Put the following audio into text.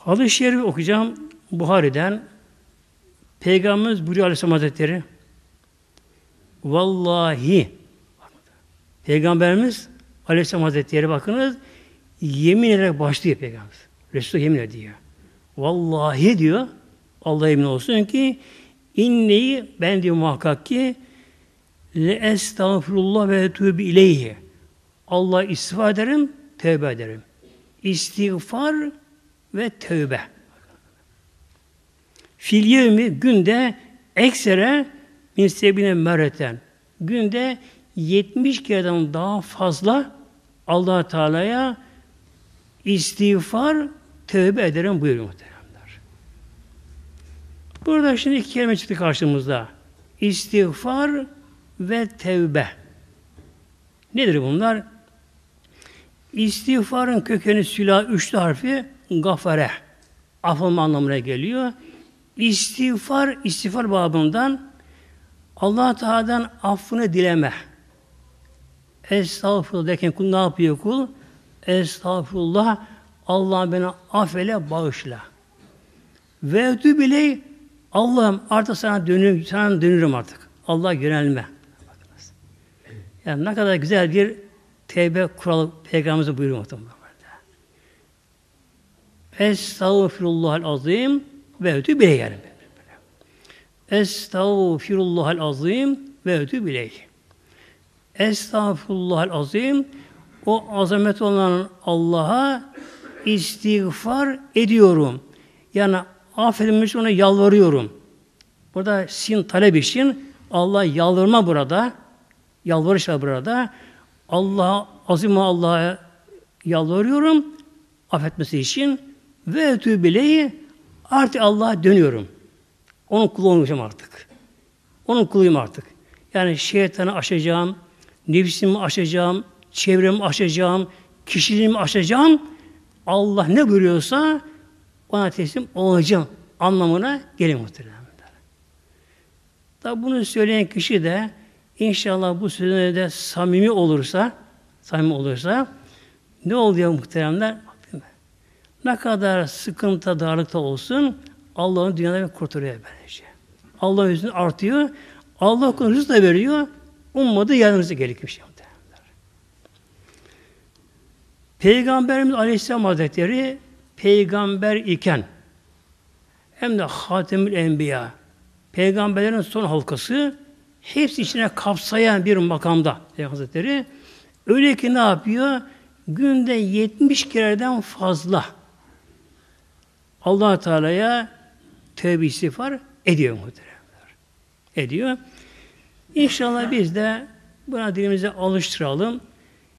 Hadis-i Şerif okuyacağım Buhari'den. Peygamberimiz buyuruyor Aleyhisselam Hazretleri. Vallahi Peygamberimiz Aleyhisselam Hazretleri bakınız yemin ederek başlıyor Peygamberimiz. Resulullah yemin ediyor. Vallahi diyor Allah'a yemin olsun ki inneyi ben diyor muhakkak ki le estağfurullah ve etûbü ileyhi. Allah istiğfar ederim, tövbe ederim. İstiğfar ve tövbe. Fil yevmi günde eksere min sebine merreten. Günde 70 kereden daha fazla Allah Teala'ya istiğfar, tövbe ederim buyuruyor muhteremler. Burada şimdi iki kelime çıktı karşımızda. İstiğfar ve tevbe. Nedir bunlar? İstiğfarın kökeni sülah üçlü harfi gafare. Affılma anlamına geliyor. İstiğfar babından Allah Teala'dan affını dileme. Estağfurullah derken kul ne yapıyor kul? Estağfurullah Allah beni affeyle, bağışla. Ve ötü bile Allah'ım artık sana dönürüm artık. Allah'a yönelme. Bakınız. Yani ne kadar güzel bir tevbe kuralı Peygamberimiz buyuruyor muhtemelen. Estağfirullahal azim ve ötü bile yani. Estağfirullahal azim ve ötü bile. Estağfirullahal azim o azamet olan Allah'a istiğfar ediyorum. Yani affedilmiş ona yalvarıyorum. Burada sin talep için Allah yalvarma burada. Yalvarış var burada. Allah'a yalvarıyorum affetmesi için ve ötübileyi artık Allah'a dönüyorum. Onun kulu olmayacağım artık. Onun kuluyum artık. Yani şeytanı aşacağım, nefsimi aşacağım, çevremi aşacağım, kişiliğimi aşacağım. Allah ne buyuruyorsa ona teslim olacağım anlamına geliyor muhtemelen. Tabi bunu söyleyen kişi de inşallah bu sözüne samimi olursa ne oluyor muhteremler? Ne kadar sıkıntı, darlıkta olsun Allah'ın dünyada kurtarıyor böylece. Allah'ın yüzünü artıyor. Allah okul rızık da veriyor. Ummadığı yardımcısı gerekmiş. Peygamberimiz Aleyhisselam Hazretleri peygamber iken hem de Hatemül Enbiya peygamberlerin son halkası hepsi içine kapsayan bir makamda Peygamber Hazretleri öyle ki ne yapıyor? Günde 70 kereden fazla Allah Teala'ya tövbe istiğfar ediyor muhteremler. Ediyor. İnşallah biz de buna dilimize alıştıralım.